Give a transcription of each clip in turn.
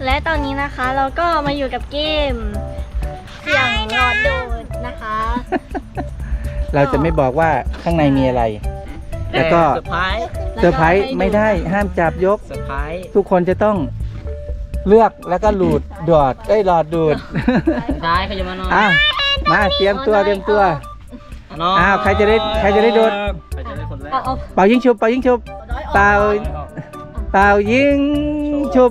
และตอนนี้นะคะเราก็มาอยู่กับเกมเสี่ยงหลอดดูดนะคะเราจะไม่บอกว่าข้างในมีอะไรแล้วก็เซอร์ไพรส์ไม่ได้ห้ามจับยกเซอร์ไพรส์ทุกคนจะต้องเลือกแล้วก็หลุดหลอดดูดได้เขาจะมานอนมาเตรียมตัวใครจะได้โดดเป่ายิงฉุบเป่ายิงฉุบเป่ายิงฉุบ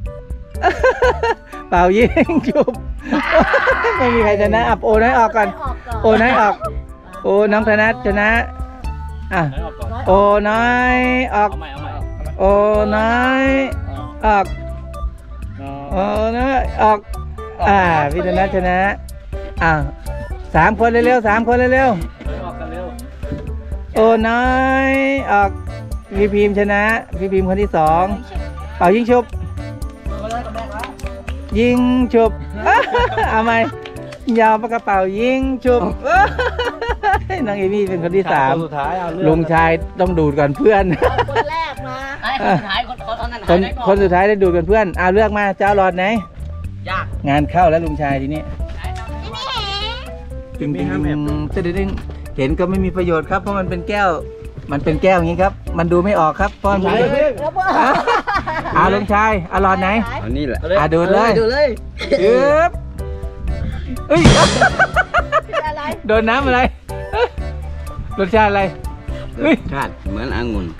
เป่ายิงฉุบไม่มีใครชนะโอน้อยออกก่อนโอน้อยออกโอน้องธนัทชนะโอน้อยออกโอน้อยออกโอน้อยออกพี่ธนัทชนะ3 คนเร็วๆ3 คนเร็วๆโอน้อยออกพี่พิมชนะพี่พิมคนที่2เป่ายิงฉุบยิงฉุบเอาไหมยาวปากกระเป๋ายิงฉุบน้องเอมี่เป็นคนที่3ลุงชายต้องดูดก่อนเพื่อนคนแรกมาคนสุดท้ายได้ดูดก่อนเพื่อนเลือกมาเจ้าหลอดไหนยากงานเข้าแล้วลุงชายทีนี้จึงเห็นก็ไม่มีประโยชน์ครับเพราะมันเป็นแก้วอย่างนี้ครับมันดูไม่ออกครับเพราะมันลุงชายหลอดไหนอันนี้แหละดูเลยยึบโดนน้ำอะไรรสชาติอะไรรสชาติเหมือนองุ่น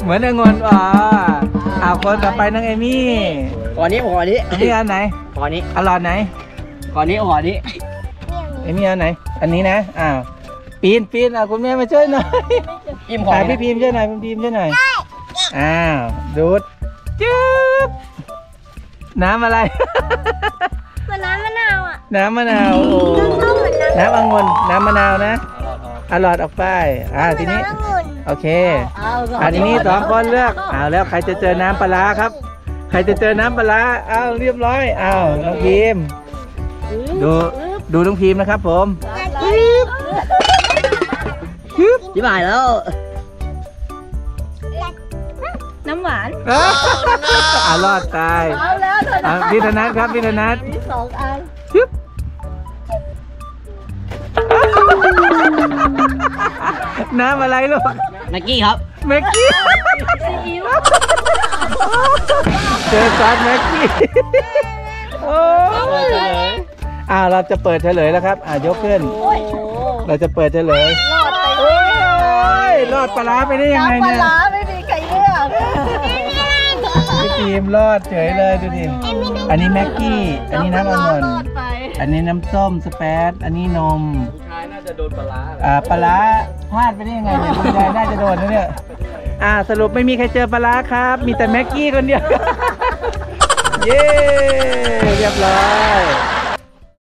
คนต่อไปน้องเอมี่ขอนี้นี่อันไหนขอนี้หลอดไหนขอนี้เอมี่อันไหนอันนี้นะปีนคุณแม่มาช่วยหน่อยพี่พิมพ์ช่วยหน่อยดูดจึ๊บน้ำอะไรน้ำมะนาวน้ำมะนาวน้ำองุ่นน้ำมะนาวนะหลอดออกไปทีนี้โอเคทีนี้2 คนเลือกแล้วใครจะเจอน้ำปลาครับใครจะเจอน้ำปลาเรียบร้อยน้องพิมพ์ดูน้องพิมพ์นะครับผมจิ๋วหายแล้วน้ำหวานรอดตายพี่ธนัทครับพี่ธนัทมี2 อันน้ำอะไรลูกแม็กกี้ครับแม็กกี้เจอซอสแม็กกี้เราจะเปิดเฉลยแล้วครับยกขึ้นเราจะเปิดเฉลยรอดปลาไปได้ยังไงเนี่ยปลาไม่มีใครเลือกพี่ทีมรอดเฉยเลยดูดิอันนี้แม็กกี้อันนี้น้ำองุ่นอันนี้น้ำส้มสเปซอันนี้นมผู้ชายน่าจะโดนปลาปลาพลาดไปได้ยังไงเนี่ยผู้ชายน่าจะโดนนะเนี่ยสรุปไม่มีใครเจอปลาครับมีแต่แม็กกี้คนเดียวเย้เรียบร้อย